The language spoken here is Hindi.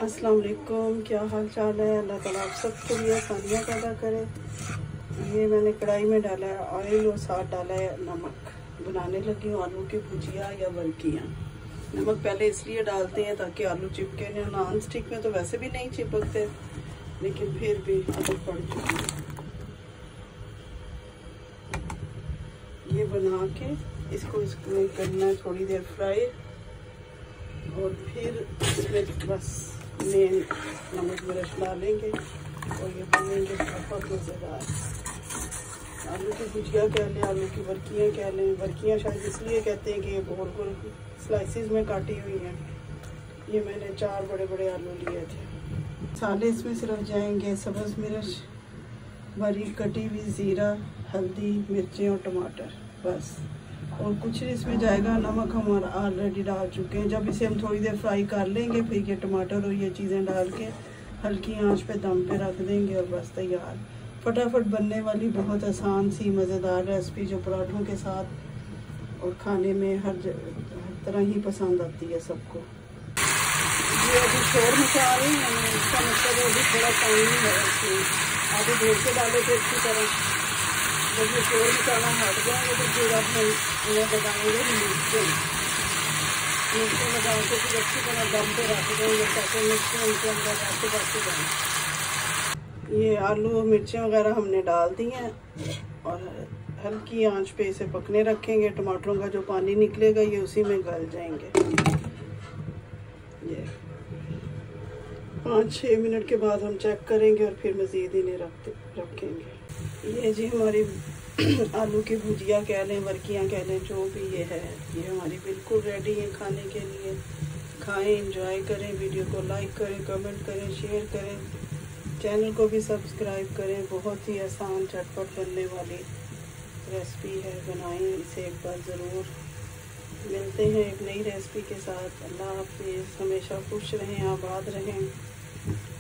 अस्सलाम वालेकुम, क्या हाल चाल है। अल्लाह ताला आप सबके लिए आसानियाँ पैदा करे। ये मैंने कढ़ाई में डाला है ऑयल और साथ डाला है नमक। बनाने लगी हूँ आलू की भुजिया या बर्कियाँ। नमक पहले इसलिए डालते हैं ताकि आलू चिपके नहीं। नॉन स्टिक में तो वैसे भी नहीं चिपकते, लेकिन फिर भी आदत पड़ चुकी है। ये बना के इसमें करना है थोड़ी देर फ्राई, और फिर इसमें बस मेन नमक मिर्च डालेंगे और ये बनेंगे बहुत मज़ेदार। आलू की भुजिया कह लें, आलू की बर्कियाँ कह लें। बर्कियाँ शायद इसलिए कहते हैं कि ये गोल गोल स्लाइसिस में काटी हुई हैं। ये मैंने 4 बड़े बड़े आलू लिए थे। मसाले इसमें सिर्फ जाएंगे सब्ज़ मिर्च, बारीक कटी हुई ज़ीरा, हल्दी, मिर्चें और टमाटर, बस। और कुछ इसमें जाएगा। नमक हमारा ऑलरेडी डाल चुके हैं। जब इसे हम थोड़ी देर फ्राई कर लेंगे, फिर ये टमाटर और ये चीज़ें डाल के हल्की आंच पे दम पे रख देंगे और बस तैयार। फटाफट बनने वाली बहुत आसान सी मज़ेदार रेसिपी, जो पराठों के साथ और खाने में हर तरह ही पसंद आती है सबको। ये अभी शोर मचा रही है, इसका मतलब अभी थोड़ा पानी है इसमें। आगे धो के डाले थे अच्छी तरह। जब ये शोर मचाना हट जाएंगे तो फिर आप उन्हें लगाएंगे मिर्चें लगा के फिर अच्छी तरह दम पे रख देंगे ताकि मिर्चें उनके अंदर आते बढ़ते जाएँ। ये आलू और मिर्चें वगैरह हमने डाल दी हैं और हल्की आंच पे इसे पकने रखेंगे। टमाटरों का जो पानी निकलेगा ये उसी में गल जाएंगे। ये 5-6 मिनट के बाद हम चेक करेंगे और फिर मज़ीद इन्हें रखेंगे। ये जी हमारी आलू की भुजिया कह लें, बर्कियाँ कह लें, जो भी ये है, ये हमारी बिल्कुल रेडी है खाने के लिए। खाएं, एंजॉय करें। वीडियो को लाइक करें, कमेंट करें, शेयर करें। चैनल को भी सब्सक्राइब करें। बहुत ही आसान झटपट बनने वाली रेसिपी है, बनाएं इसे एक बार ज़रूर। मिलते हैं एक नई रेसिपी के साथ। अल्लाह हाफ़िज़। हमेशा खुश रहें, आबाद रहें।